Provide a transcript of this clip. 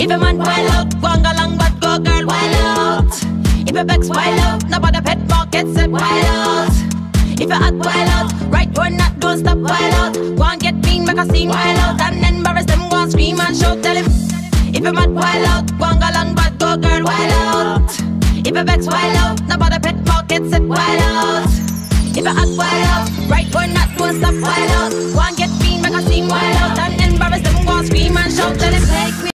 If a man wild out, go on go long, but go girl wild out. If a vex wild out, nobody pet market set wild out. If you hot wild out, right or not, don't stop wild out. Go and get mean, make a scene wild out, and then embarrass them, go and scream and shout, tell him. If you mad wild out, go and go long, but go girl wild out. If you vex wild out, nobody pet market set wild out. If you hot wild out, right or not, don't stop wild out. Go and get mean, make a scene wild out, and then embarrass them, go and scream and shout, tell him. Take me